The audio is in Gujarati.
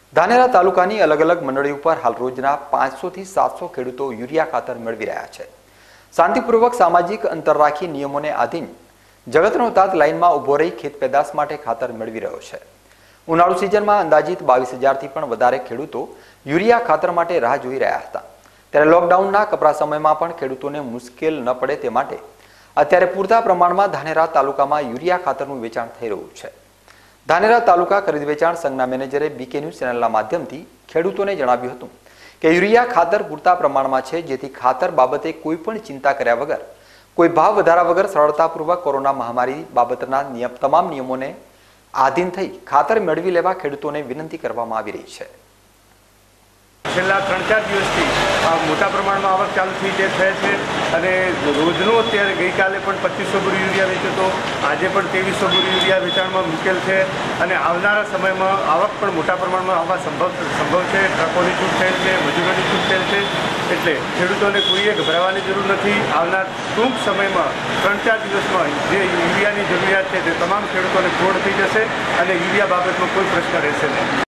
ધાનેરા તાલુકાની અલગ અલગ મંડળી ઉપર હાલ રોજના 500 થી 700 ખેડૂતો યુરિયા ખાતર મેળવી રહ્યા છે। શાંતિપૂર્વક સામાજિક અંતર રાખી નિયમોને આધીન જગતનો તાત લાઇનમાં ઊભો રહી ખેત પેદાશ માટે ખાતર મેળવી રહ્યો છે। ઉનાળુ સિઝનમાં અંદાજિત 22,000 થી પણ વધારે ખેડૂતો યુરિયા ખાતર માટે રાહ જોઈ રહ્યા હતા। ત્યારે લોકડાઉનના કપરા સમયમાં પણ ખેડૂતોને મુશ્કેલ ન પડે તે માટે અત્યારે પૂરતા પ્રમાણમાં ધાનેરા તાલુકામાં યુરિયા ખાતરનું વેચાણ થઈ રહ્યું છે। ધાનેરા તાલુકા ખરીદ વેચાણ સંઘના મેનેજરે બીકે ન્યૂઝ ચેનલના માધ્યમથી ખેડૂતોને જણાવ્યું હતું કે યુરિયા ખાતર પૂરતા પ્રમાણમાં છે, જેથી ખાતર બાબતે કોઈ પણ ચિંતા કર્યા વગર, કોઈ ભાવ વધારા વગર સરળતાપૂર્વક કોરોના મહામારી બાબતના તમામ નિયમોને આધીન થઈ ખાતર મેળવી લેવા ખેડૂતોને વિનંતી કરવામાં આવી રહી છે। છેલ્લા 3-4 દિવસથી મોટા પ્રમાણમાં આવક ચાલુ થઈ છે અને રોજનો અત્યારે ગઈકાલે પણ 2500 બોરી યુરિયા વેચ્યો હતો, આજે પણ 2300 બોરી યુરિયા વેચાણમાં મૂકેલ છે અને આવનારા સમયમાં આવક પણ મોટા પ્રમાણમાં આવવા સંભવ છે। ટ્રકોની છૂટ થયેલ છે, મજૂરોની છૂટ થયેલ છે, એટલે ખેડૂતોને કોઈએ ગભરાવાની જરૂર નથી। આવનાર ટૂંક સમયમાં 3-4 દિવસમાં જે યુરિયાની જરૂરિયાત છે તે તમામ ખેડૂતોને પૂર્ણ થઈ જશે અને યુરિયા બાબતમાં કોઈ પ્રશ્ન રહેશે નહીં।